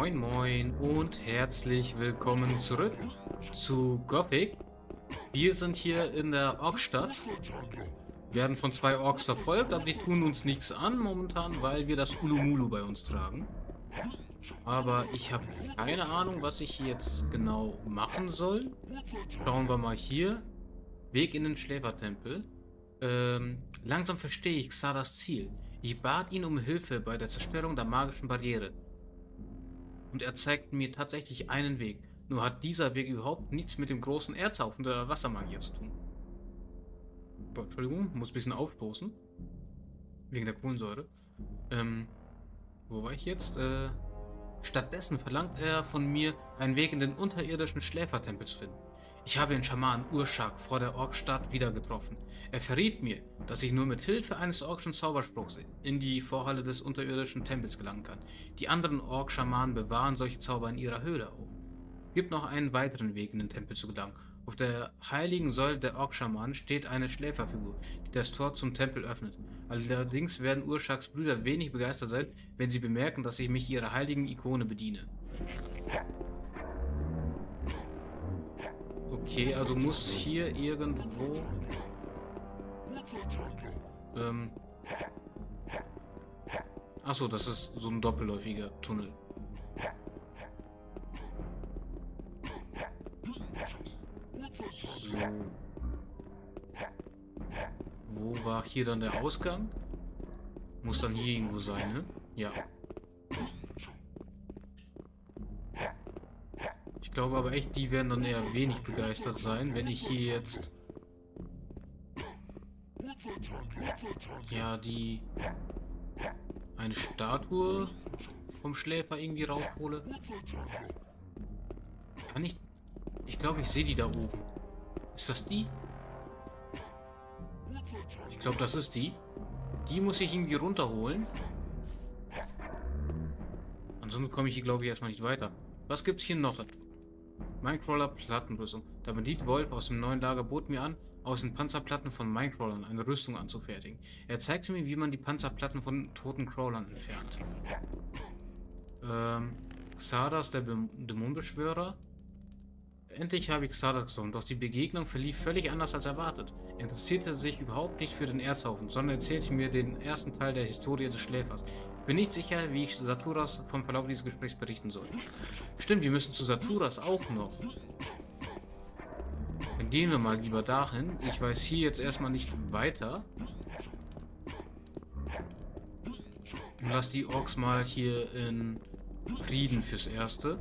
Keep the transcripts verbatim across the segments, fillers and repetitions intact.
Moin Moin und herzlich willkommen zurück zu Gothic. Wir sind hier in der Orkstadt, werden von zwei Orks verfolgt, aber die tun uns nichts an momentan, weil wir das Ulumulu bei uns tragen. Aber ich habe keine Ahnung, was ich hier jetzt genau machen soll. Schauen wir mal hier. Weg in den Schläfertempel. Ähm, langsam verstehe ich Xardas Ziel. Ich bat ihn um Hilfe bei der Zerstörung der magischen Barriere. Und er zeigt mir tatsächlich einen Weg. Nur hat dieser Weg überhaupt nichts mit dem großen Erzhaufen der Wassermagier zu tun. Boah, Entschuldigung, muss ein bisschen aufstoßen. Wegen der Kohlensäure. Ähm, wo war ich jetzt? Äh, stattdessen verlangt er von mir, einen Weg in den unterirdischen Schläfertempel zu finden. Ich habe den Schamanen Urshak vor der Orkstadt wieder getroffen. Er verriet mir, dass ich nur mit Hilfe eines orkischen Zauberspruchs in die Vorhalle des unterirdischen Tempels gelangen kann. Die anderen Ork-Schamanen bewahren solche Zauber in ihrer Höhle auf. Es gibt noch einen weiteren Weg in den Tempel zu gelangen. Auf der heiligen Säule der Ork-Schamanen steht eine Schläferfigur, die das Tor zum Tempel öffnet. Allerdings werden Urshaks Brüder wenig begeistert sein, wenn sie bemerken, dass ich mich ihrer heiligen Ikone bediene. Okay, also muss hier irgendwo... Ähm... Achso, das ist so ein doppelläufiger Tunnel. So. Wo war hier dann der Ausgang? Muss dann hier irgendwo sein, ne? Ja. Ich glaube aber echt, die werden dann eher wenig begeistert sein, wenn ich hier jetzt... Ja, die... eine Statue vom Schläfer irgendwie raushole. Kann ich... Ich glaube, ich sehe die da oben. Ist das die? Ich glaube, das ist die. Die muss ich irgendwie runterholen. Ansonsten komme ich hier, glaube ich, erstmal nicht weiter. Was gibt es hier noch? Minecrawler Plattenrüstung. Der Bandit Wolf aus dem neuen Lager bot mir an, aus den Panzerplatten von Minecrawlern eine Rüstung anzufertigen. Er zeigte mir, wie man die Panzerplatten von toten Crawlern entfernt. Ähm, Xardas, der Be Dämonenbeschwörer. Endlich habe ich Xardas getroffen, doch die Begegnung verlief völlig anders als erwartet. Er interessierte sich überhaupt nicht für den Erzhaufen, sondern erzählte mir den ersten Teil der Historie des Schläfers. Ich bin nicht sicher, wie ich Saturas vom Verlauf dieses Gesprächs berichten soll. Stimmt, wir müssen zu Saturas auch noch. Dann gehen wir mal lieber dahin. Ich weiß hier jetzt erstmal nicht weiter. Und lass die Orks mal hier in Frieden fürs Erste.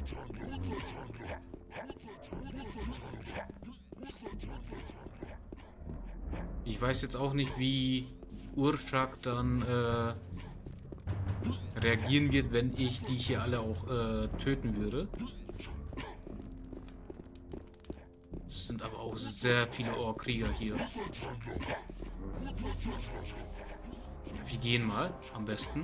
Ich weiß jetzt auch nicht, wie Urshak dann äh, reagieren wird, wenn ich die hier alle auch äh, töten würde. Es sind aber auch sehr viele Ork-Krieger hier. Ja, wir gehen mal, am besten.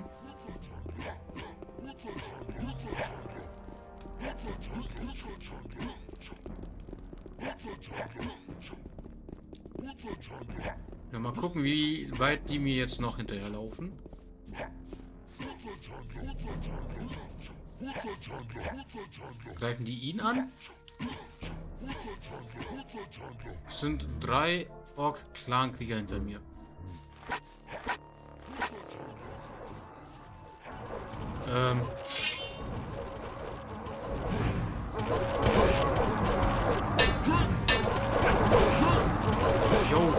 Ja, mal gucken, wie weit die mir jetzt noch hinterherlaufen. Greifen die ihn an? Es sind drei Ork-Clan-Krieger hinter mir. Ähm... Jo.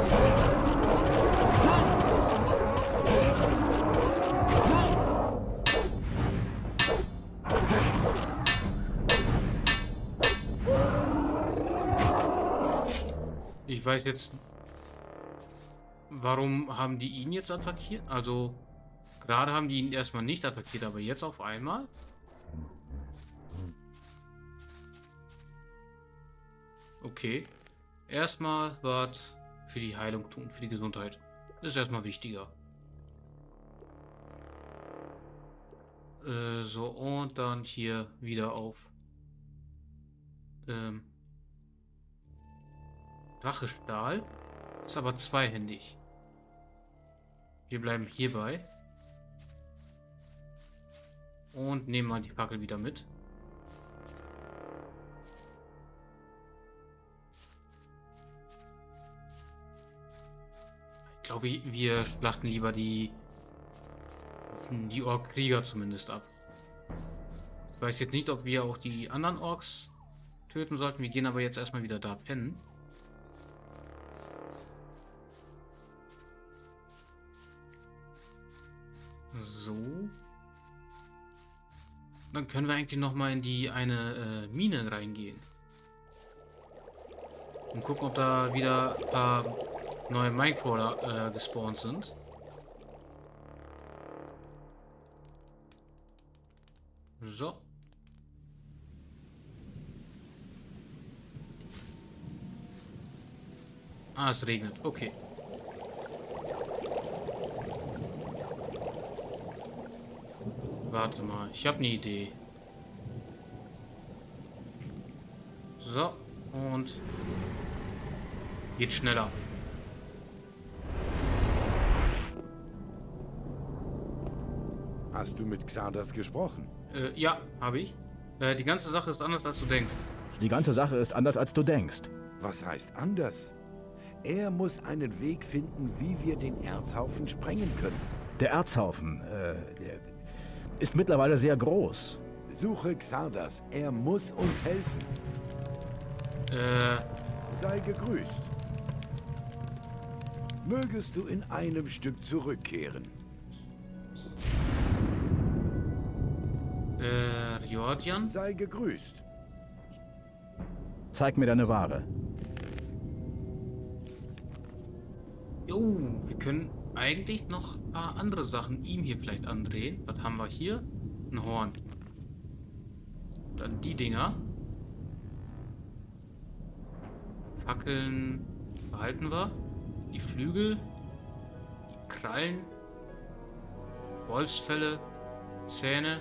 Ich weiß jetzt, warum haben die ihn jetzt attackiert? Also, gerade haben die ihn erstmal nicht attackiert, aber jetzt auf einmal? Okay. Erstmal was für die Heilung tun, für die Gesundheit. Das ist erstmal wichtiger. Äh, so, und dann hier wieder auf ähm, Rachestahl. Ist aber zweihändig. Wir bleiben hierbei. Und nehmen mal die Fackel wieder mit. Ich glaube, wir schlachten lieber die, die Ork-Krieger zumindest ab. Ich weiß jetzt nicht, ob wir auch die anderen Orks töten sollten. Wir gehen aber jetzt erstmal wieder da pennen. So. Dann können wir eigentlich noch mal in die eine äh, Mine reingehen. Und gucken, ob da wieder ein paar neue Minecrawler äh, gespawnt sind. So. Ah, es regnet. Okay. Warte mal, ich habe eine Idee. So, und geht schneller. Hast du mit Xardas gesprochen? Äh, ja, habe ich. Äh, die ganze Sache ist anders, als du denkst. Die ganze Sache ist anders, als du denkst. Was heißt anders? Er muss einen Weg finden, wie wir den Erzhaufen sprengen können. Der Erzhaufen, äh, der ist mittlerweile sehr groß. Suche Xardas. Er muss uns helfen. Äh, Sei gegrüßt. Mögest du in einem Stück zurückkehren. äh, Riordian? Sei gegrüßt. Zeig mir deine Ware. Jo, wir können eigentlich noch ein paar andere Sachen ihm hier vielleicht andrehen. Was haben wir hier? Ein Horn. Dann die Dinger. Fackeln behalten wir. Die Flügel. Die Krallen. Wolfsfelle. Zähne.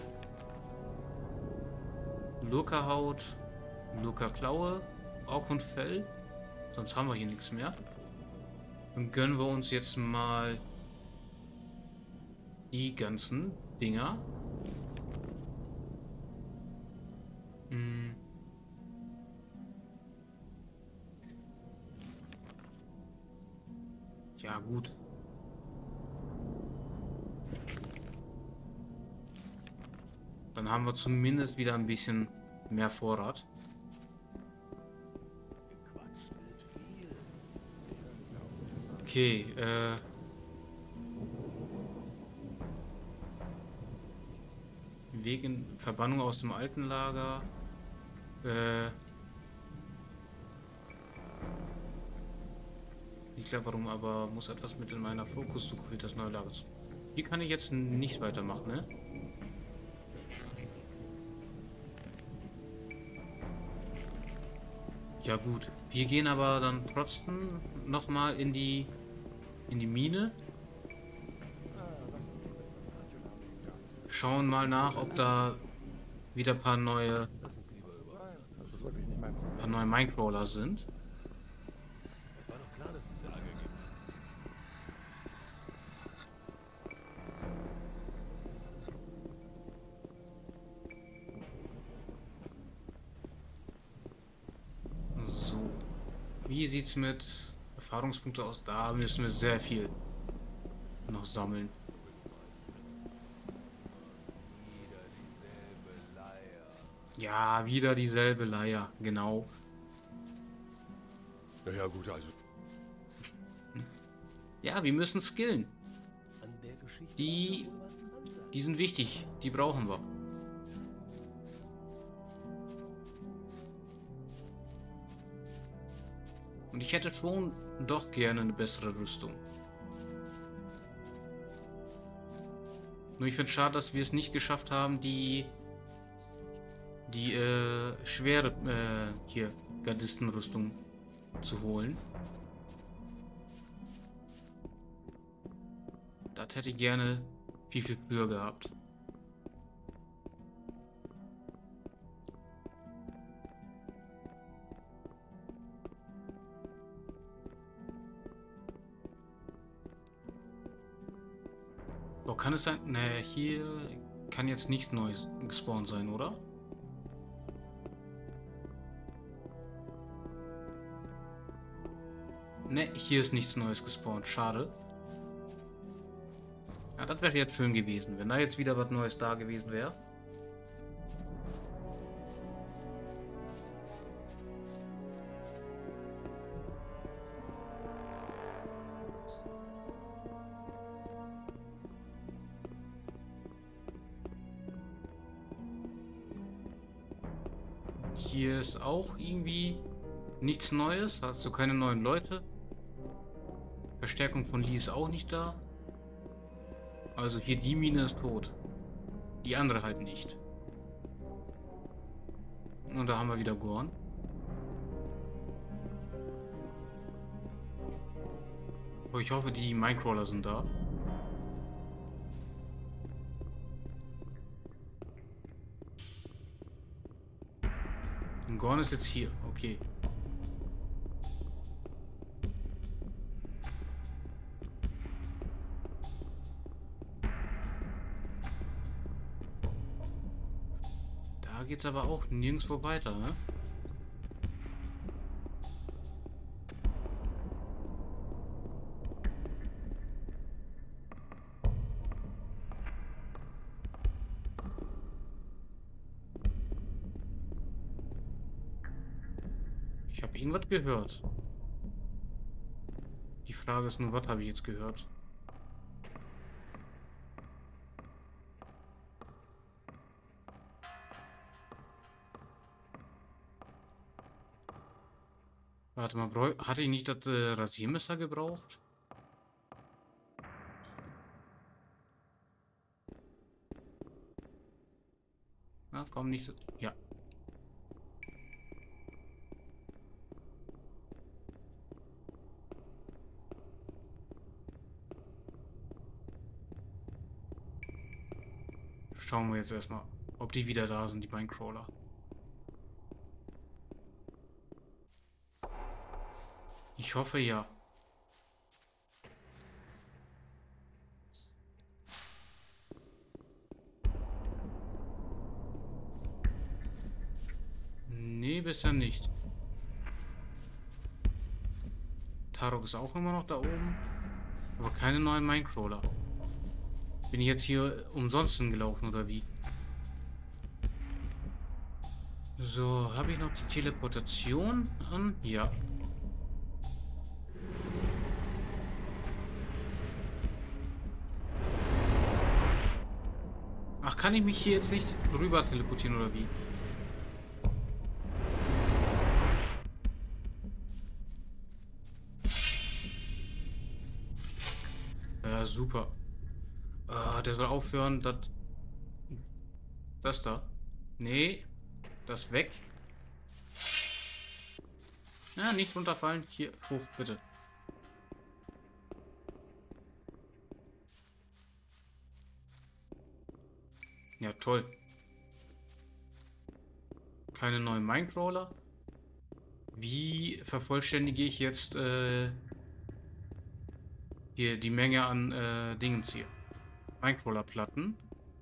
Lurkerhaut. Lurkerklaue. Aug und Fell. Sonst haben wir hier nichts mehr. Dann gönnen wir uns jetzt mal die ganzen Dinger. Hm. Ja, gut. Dann haben wir zumindest wieder ein bisschen mehr Vorrat. Okay, äh... Weg in Verbannung aus dem alten Lager. Äh... Nicht klar warum, aber muss etwas mit in meiner Fokussuche für das neue Lager. Hier kann ich jetzt nicht weitermachen, ne? Ja gut. Wir gehen aber dann trotzdem nochmal in die in die Mine. Schauen mal nach, ob da wieder ein paar neue ein paar neue Minecrawler sind. So. Wie sieht's mit Erfahrungspunkte aus? Da müssen wir sehr viel noch sammeln. Ja, wieder dieselbe Leier, genau. Naja, gut, also. Ja, wir müssen skillen. Die, die sind wichtig, die brauchen wir. Und ich hätte schon doch gerne eine bessere Rüstung. Nur ich finde es schade, dass wir es nicht geschafft haben, die die äh, schwere äh, hier Gardistenrüstung zu holen. Das hätte ich gerne viel, viel früher gehabt. Oh, kann es sein? Ne, hier kann jetzt nichts Neues gespawnt sein, oder? Ne, hier ist nichts Neues gespawnt. Schade. Ja, das wäre jetzt schön gewesen, wenn da jetzt wieder was Neues da gewesen wäre. Hier ist auch irgendwie nichts Neues, also keine neuen Leute. Verstärkung von Lee ist auch nicht da. Also hier die Mine ist tot. Die andere halt nicht. Und da haben wir wieder Gorn. Oh, ich hoffe, die Minecrawler sind da. Und Gorn ist jetzt hier. Okay. Da geht's aber auch nirgendwo weiter, ne? Ich habe irgendwas gehört. Die Frage ist nur, was habe ich jetzt gehört? Warte mal, bräu- hatte ich nicht das äh, Rasiermesser gebraucht? Na, komm nicht. so- Ja. Schauen wir jetzt erstmal, ob die wieder da sind, die Minecrawler. Ich hoffe ja. Nee, bisher nicht. Tarok ist auch immer noch da oben. Aber keine neuen Minecrawler. Bin ich jetzt hier umsonst hingelaufen oder wie? So, habe ich noch die Teleportation an? Ja. Ach, kann ich mich hier jetzt nicht rüber teleportieren oder wie? Ja, super. Ah, der soll aufhören, das... Das da. Nee. Das weg. Ja, nicht runterfallen. Hier, hoch, bitte. Ja, toll. Keine neuen Minecrawler. Wie vervollständige ich jetzt äh, hier die Menge an äh, Dingens hier? Minecrawler-Platten.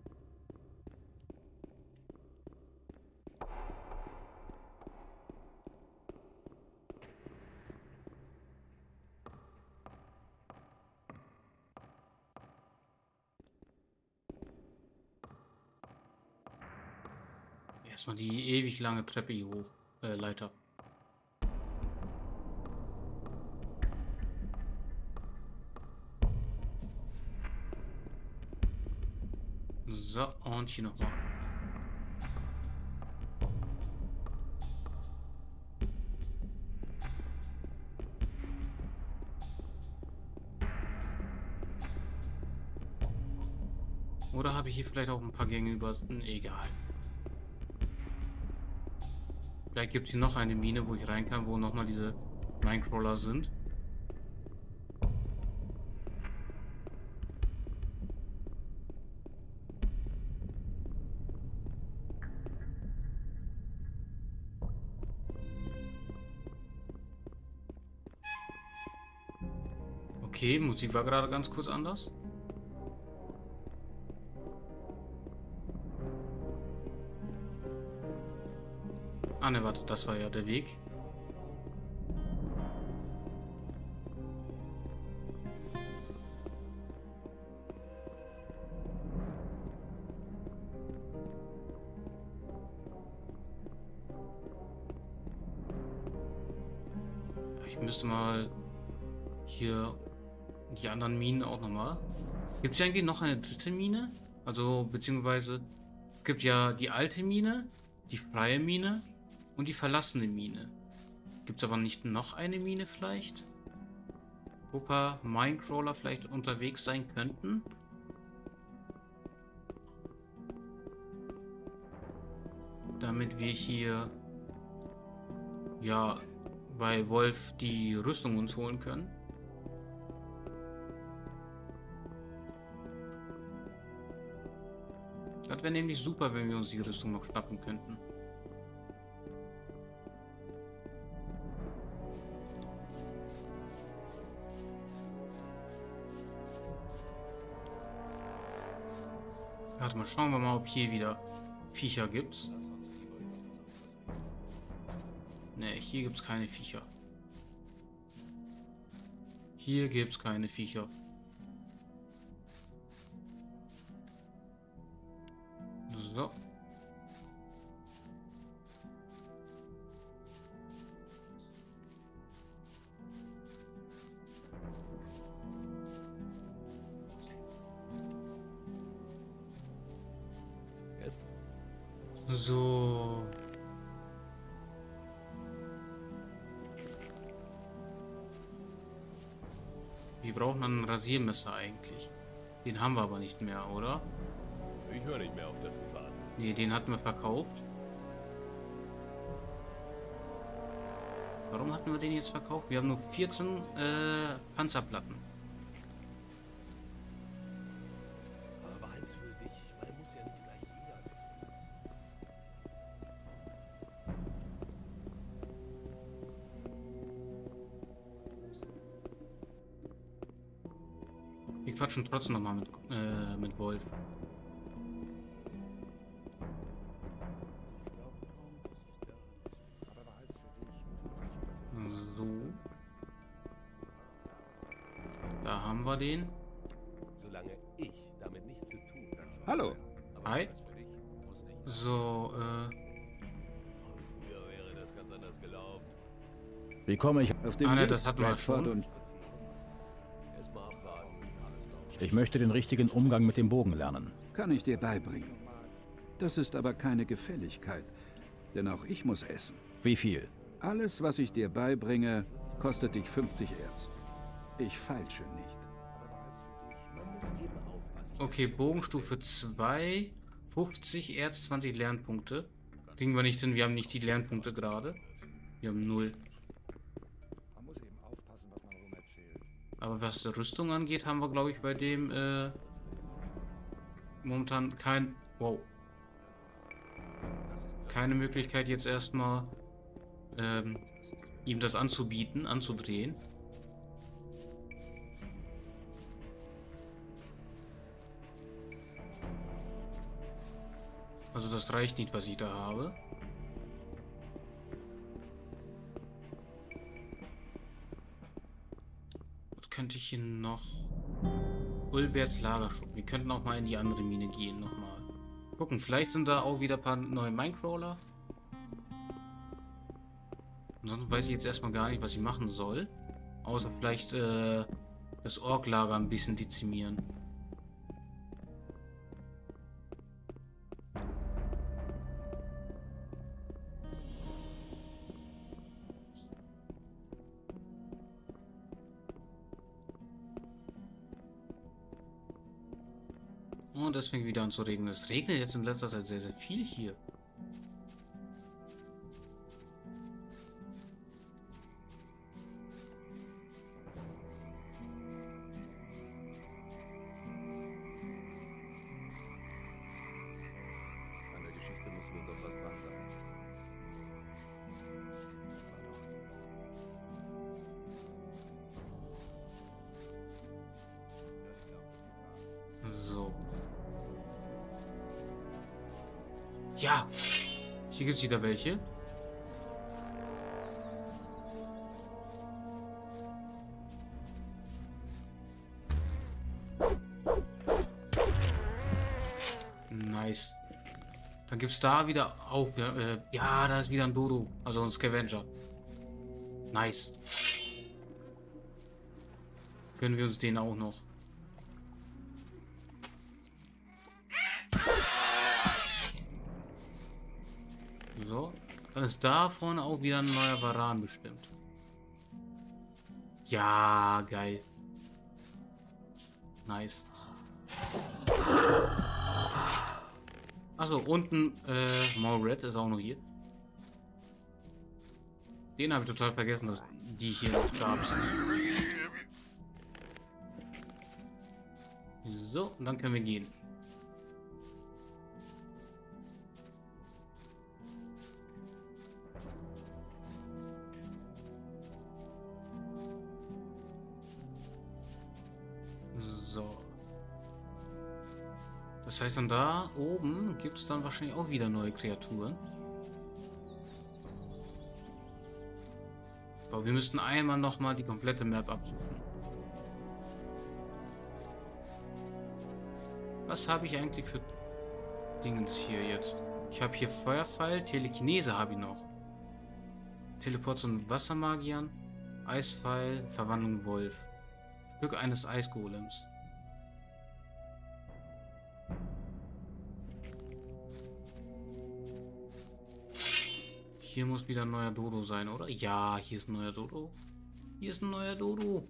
Erstmal die ewig lange Treppe hier hoch. Äh, Leiter. So, und hier nochmal. Oder habe ich hier vielleicht auch ein paar Gänge über... Egal. Vielleicht gibt es hier noch eine Mine, wo ich rein kann, wo nochmal diese Minecrawler sind. Okay, Musik war gerade ganz kurz anders. Ah ne, warte, das war ja der Weg. Ich müsste mal hier die anderen Minen auch nochmal. Gibt es ja eigentlich noch eine dritte Mine? Also, beziehungsweise, es gibt ja die alte Mine, die freie Mine und die verlassene Mine. Gibt es aber nicht noch eine Mine vielleicht? Wo ein paar Minecrawler vielleicht unterwegs sein könnten? Damit wir hier ja bei Wolf die Rüstung uns holen können. Das wäre nämlich super, wenn wir uns die Rüstung noch schnappen könnten. Warte mal, schauen wir mal, ob hier wieder Viecher gibt. Ne, hier gibt es keine Viecher. Hier gibt es keine Viecher. So. So. Wir brauchen ein Rasiermesser eigentlich. Den haben wir aber nicht mehr, oder? Ich höre nicht mehr auf das Gefasel. Ne, den hatten wir verkauft. Warum hatten wir den jetzt verkauft? Wir haben nur vierzehn äh, Panzerplatten. Aber eins für dich, man muss ja nicht gleich jeder wissen. Wir quatschen trotzdem nochmal mit, äh, mit Wolf. So. Da haben wir den. Solange ich damit nichts zu tun habe. Hallo. Hi. So, äh. Früher wäre das ganz anders gelaufen. Wie komme ich Auf dem Ah, ne, Weg, das hatten wir Bradford, schon. und Erstmal abwarten. Ich möchte den richtigen Umgang mit dem Bogen lernen. kann ich dir beibringen. Das ist aber keine Gefälligkeit, denn auch ich muss essen. Wie viel? Alles, was ich dir beibringe, kostet dich fünfzig Erz. Ich feilsche nicht. Man muss eben aufpassen. Okay, Bogenstufe zwei. fünfzig Erz, zwanzig Lernpunkte. Kriegen wir nicht hin, wir haben nicht die Lernpunkte gerade. Wir haben null. Man muss eben aufpassen, was man rum erzählt. Aber was die Rüstung angeht, haben wir, glaube ich, bei dem äh, momentan kein... Wow. Keine Möglichkeit jetzt erstmal ähm, ihm das anzubieten, anzudrehen. Also das reicht nicht, was ich da habe. Was könnte ich hier noch? Ulberts Lagerschub. Wir könnten auch mal in die andere Mine gehen nochmal. Gucken, vielleicht sind da auch wieder ein paar neue Minecrawler. Ansonsten weiß ich jetzt erstmal gar nicht, was ich machen soll. Außer vielleicht äh, das Ork-Lager ein bisschen dezimieren. Und es fängt wieder an zu regnen. Es regnet jetzt in letzter Zeit sehr, sehr viel hier. An der Geschichte muss wohl doch was dran sein. So. Ja. Hier gibt es wieder welche. Dann gibt es da wieder auf. Äh, ja, da ist wieder ein Dodo. Also ein Scavenger. Nice. Können wir uns den auch noch. So. Dann ist da vorne auch wieder ein neuer Varan bestimmt. Ja, geil. Nice. Achso, unten äh, Mored ist auch noch hier. Den habe ich total vergessen, dass die hier noch gab. So, und dann können wir gehen. So. Das heißt, dann da oben gibt es dann wahrscheinlich auch wieder neue Kreaturen. Aber wir müssten einmal nochmal die komplette Map absuchen. Was habe ich eigentlich für Dingens hier jetzt? Ich habe hier Feuerpfeil, Telekinese habe ich noch. Teleport zum Wassermagiern, Eispfeil, Verwandlung Wolf. Stück eines Eisgolems. Hier muss wieder ein neuer Dodo sein, oder? Ja, hier ist ein neuer Dodo. Hier ist ein neuer Dodo.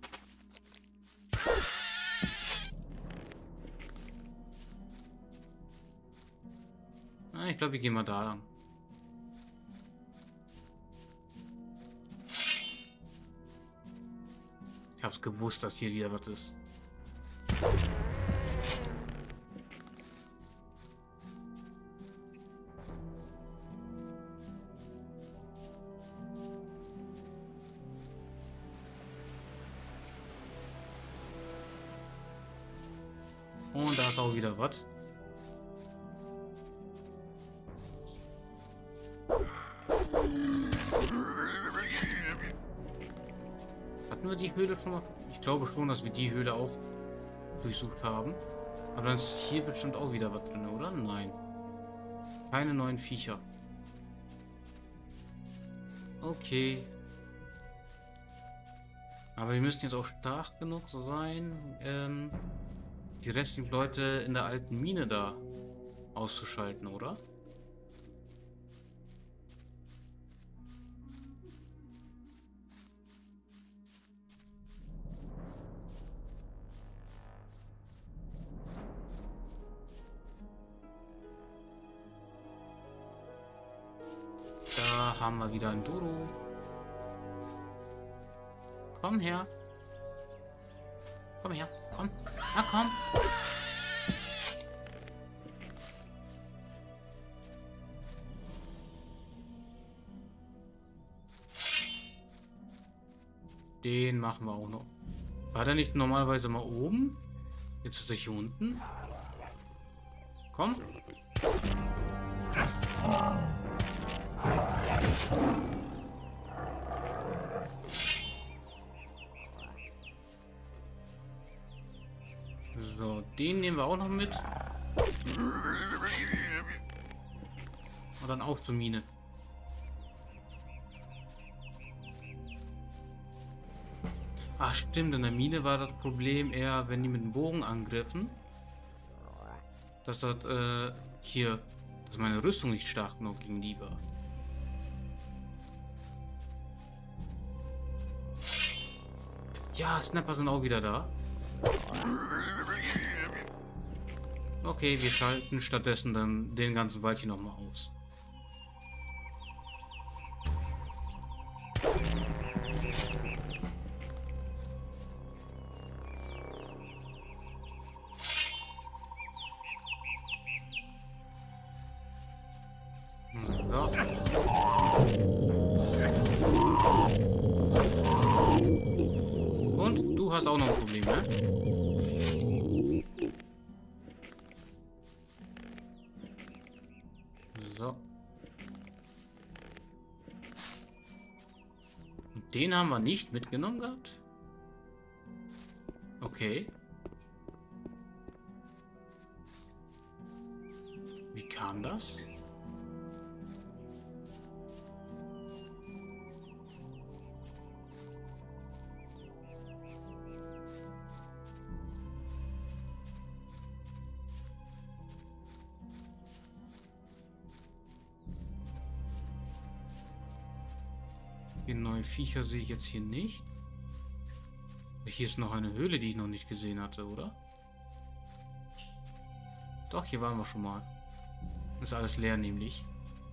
Ah, ich glaube, wir gehen mal da lang. Ich hab's gewusst, dass hier wieder was ist. Und da ist auch wieder was. Hatten wir die Höhle schon mal? Ich glaube schon, dass wir die Höhle auch durchsucht haben. Aber dann ist hier bestimmt auch wieder was drin, oder? Nein. Keine neuen Viecher. Okay. Aber wir müssten jetzt auch stark genug sein, ähm, die restlichen Leute in der alten Mine da auszuschalten, oder? Da haben wir wieder ein Dodo. Komm her. Komm her. Komm. Na komm. Den machen wir auch noch. War der nicht normalerweise mal oben? Jetzt ist er hier unten. Komm. So, den nehmen wir auch noch mit. Und dann auf zur Mine. Ach stimmt, in der Mine war das Problem eher, wenn die mit dem Bogen angriffen, dass das äh, hier, dass meine Rüstung nicht stark genug gegen die war. Ja, Snapper sind auch wieder da. Okay, wir schalten stattdessen dann den ganzen Wald hier nochmal aus. So. Und du hast auch noch ein Problem, ne? So. Und den haben wir nicht mitgenommen gehabt? Okay. Wie kam das? Die neuen Viecher sehe ich jetzt hier nicht. Hier ist noch eine Höhle, die ich noch nicht gesehen hatte, oder? Doch, hier waren wir schon mal. Ist alles leer nämlich.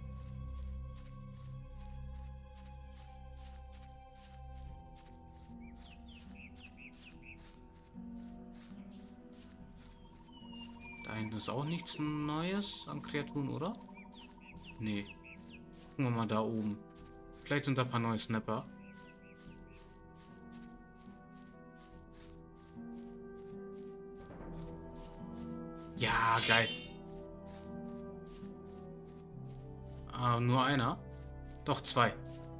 Da hinten ist auch nichts Neues an Kreaturen, oder? Nee. Gucken wir mal da oben. Vielleicht sind da ein paar neue Snapper. Ja, geil. Ah, nur einer? Doch, zwei.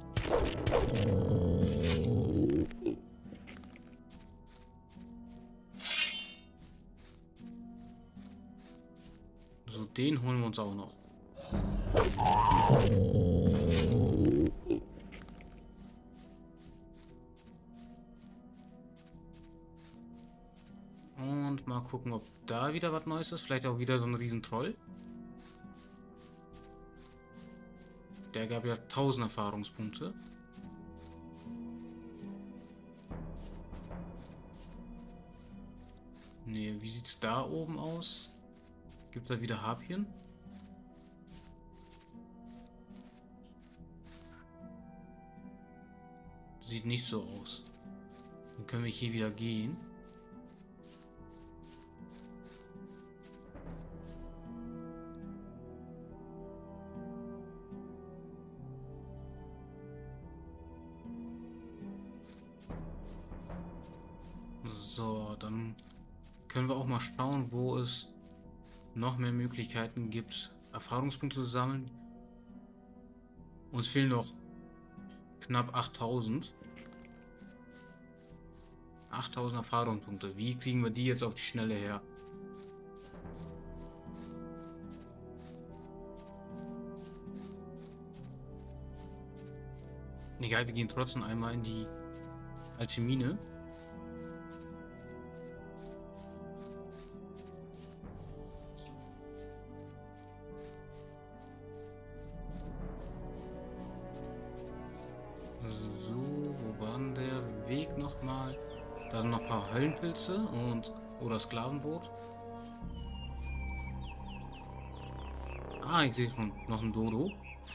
So, den holen wir uns auch noch. Und mal gucken, ob da wieder was Neues ist. Vielleicht auch wieder so ein Riesentroll. Der gab ja tausend Erfahrungspunkte. Nee, wie sieht's da oben aus? Gibt da wieder Harpien? Sieht nicht so aus. Dann können wir hier wieder gehen. So, dann können wir auch mal schauen, wo es noch mehr Möglichkeiten gibt, Erfahrungspunkte zu sammeln. Uns fehlen noch knapp achttausend. achttausend Erfahrungspunkte. Wie kriegen wir die jetzt auf die Schnelle her? Egal, wir gehen trotzdem einmal in die alte Mine. So, wo war denn der Weg nochmal? Da sind noch ein paar Höllenpilze und oder Sklavenboot. Ah, ich sehe schon noch ein Dodo.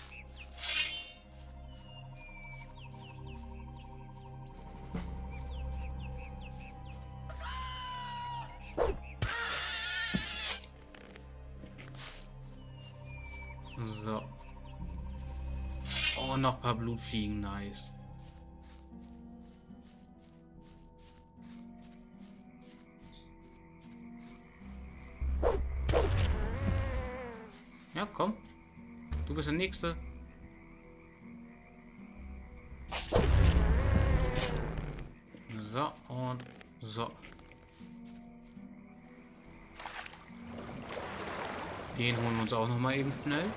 So. Oh, noch ein paar Blutfliegen, nice. Ja, komm. Du bist der Nächste. So, und so. Den holen wir uns auch noch mal eben schnell.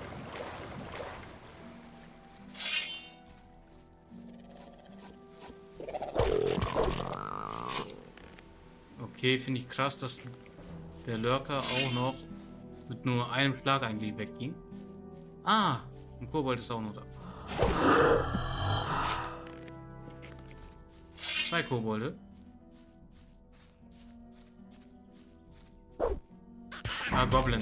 Okay, finde ich krass, dass der Lurker auch noch mit nur einem Schlag eigentlich wegging. Ah, ein Kobold ist auch noch da. Zwei Kobolde. Ah, Goblin.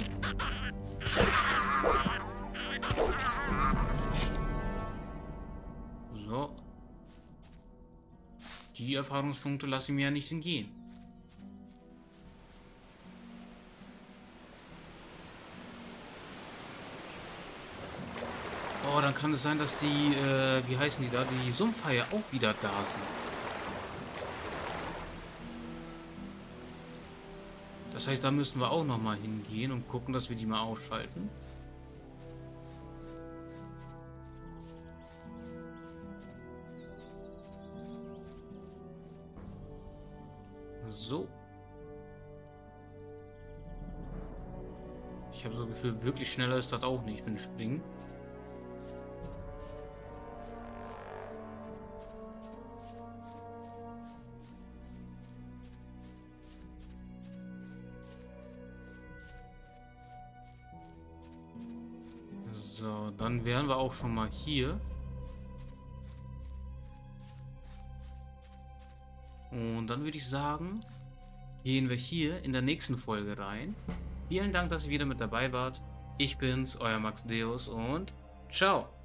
So. Die Erfahrungspunkte lasse ich mir ja nicht entgehen. Oh, dann kann es sein, dass die, äh, wie heißen die da, die Sumpfhaie auch wieder da sind. Das heißt, da müssen wir auch noch mal hingehen und gucken, dass wir die mal ausschalten. So. Ich habe so das Gefühl, wirklich schneller ist das auch nicht mit dem Springen. So, dann wären wir auch schon mal hier. Und dann würde ich sagen, gehen wir hier in der nächsten Folge rein. Vielen Dank, dass ihr wieder mit dabei wart. Ich bin's, euer Max Deus und ciao.